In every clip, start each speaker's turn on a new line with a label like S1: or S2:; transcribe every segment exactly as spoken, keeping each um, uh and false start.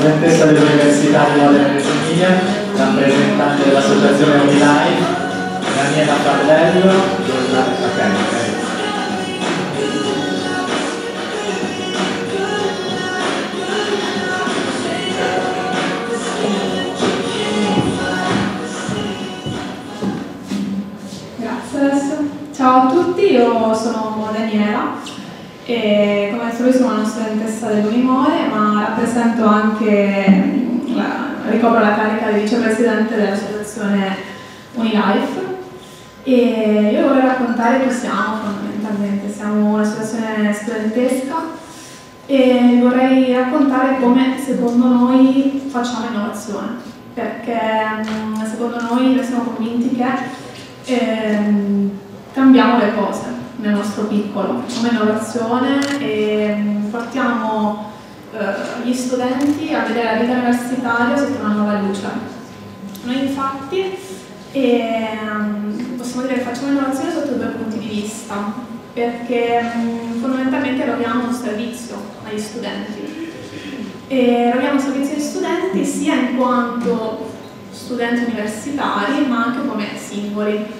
S1: studentessa dell'Università di Modena Reggio Emilia, rappresentante dell'associazione Unilife, Daniela Pardello, ok.
S2: Ciao a tutti, io sono Daniela e come detto lui sono una studentessa dell'Unimore, ma rappresento anche, la, ricopro la carica di vicepresidente dell'associazione Unilife e io vorrei raccontare chi siamo fondamentalmente. Siamo un'associazione studentesca e vorrei raccontare come secondo noi facciamo innovazione, perché secondo noi noi siamo convinti che ehm, cambiamo le cose nel nostro piccolo come innovazione e portiamo eh, gli studenti a vedere la vita universitaria sotto una nuova luce. Noi infatti ehm, possiamo dire che facciamo innovazione sotto due punti di vista, perché mh, fondamentalmente eroghiamo un servizio agli studenti e eroghiamo un servizio agli studenti sia in quanto studenti universitari ma anche come singoli.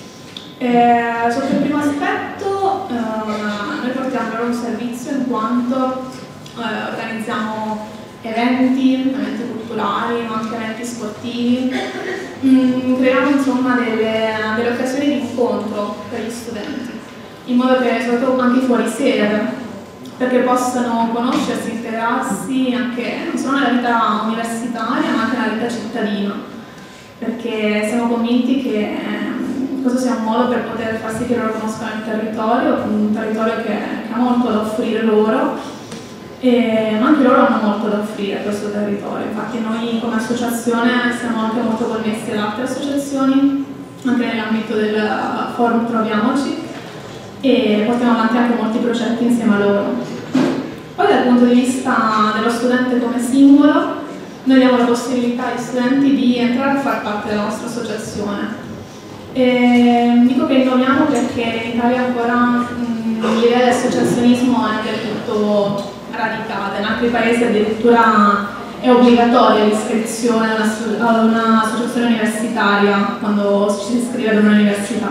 S2: Eh, sotto il primo aspetto eh, noi portiamo loro un servizio in quanto eh, organizziamo eventi, eventi culturali, ma anche eventi sportivi, mm, creiamo insomma delle, delle occasioni di incontro per gli studenti, in modo che soprattutto anche fuori sede, perché possano conoscersi, integrarsi anche non solo nella vita universitaria ma anche nella vita cittadina, perché siamo convinti che questo sia un modo per poter far sì che loro conoscano il territorio, un territorio che, che ha molto da offrire loro, e, ma anche loro hanno molto da offrire a questo territorio. Infatti noi come associazione siamo anche molto connessi ad altre associazioni, anche nell'ambito del forum Troviamoci, e portiamo avanti anche molti progetti insieme a loro. Poi dal punto di vista dello studente come singolo, noi diamo la possibilità agli studenti di entrare a far parte della nostra associazione. E dico che innoviamo perché in Italia ancora l'idea dell'associazionismo è del tutto radicata, in altri paesi addirittura è obbligatoria l'iscrizione ad un'associazione universitaria quando ci si iscrive ad un'università.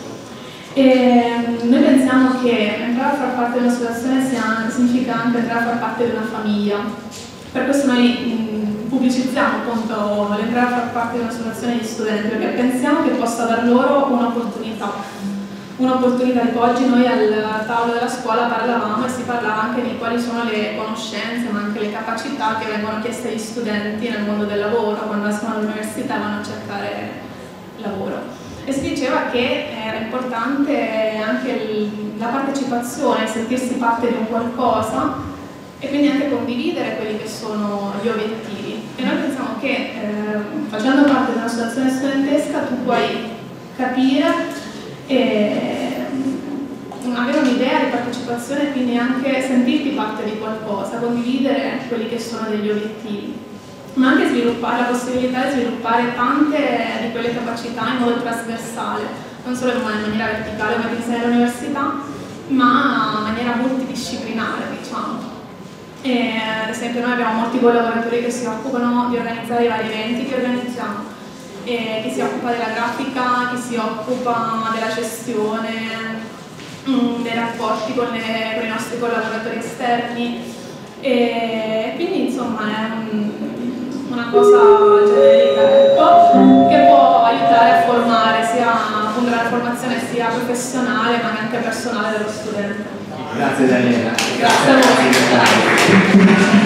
S2: Noi pensiamo che entrare a far parte di un'associazione significa anche entrare a far parte di una famiglia, per questo noi pubblicizziamo appunto l'entrare a far parte di un'associazione di studenti, perché pensiamo che possa dar loro un'opportunità, un'opportunità di oggi. Noi al tavolo della scuola parlavamo e si parlava anche di quali sono le conoscenze ma anche le capacità che vengono chieste agli studenti nel mondo del lavoro, quando escono dall'università e vanno a cercare lavoro. E si diceva che era importante anche il, la partecipazione, sentirsi parte di un qualcosa e quindi anche condividere quelli che sono gli obiettivi. E noi pensiamo che eh, facendo parte di una situazione studentesca tu puoi capire e avere un'idea di partecipazione e quindi anche sentirti parte di qualcosa, condividere quelli che sono degli obiettivi, ma anche sviluppare la possibilità di sviluppare tante di quelle capacità in modo trasversale, non solo in maniera verticale come insegna all'università, ma in maniera multidisciplinare, diciamo. E, ad esempio noi abbiamo molti collaboratori che si occupano di organizzare i vari eventi che organizziamo, e chi si occupa della grafica, chi si occupa della gestione, mh, dei rapporti con, le, con i nostri collaboratori esterni, e quindi insomma è un, una cosa generica, ecco, che può aiutare a formare sia appunto la formazione sia professionale ma anche personale dello studente.
S1: Grazie Daniela.
S2: Grazie a voi.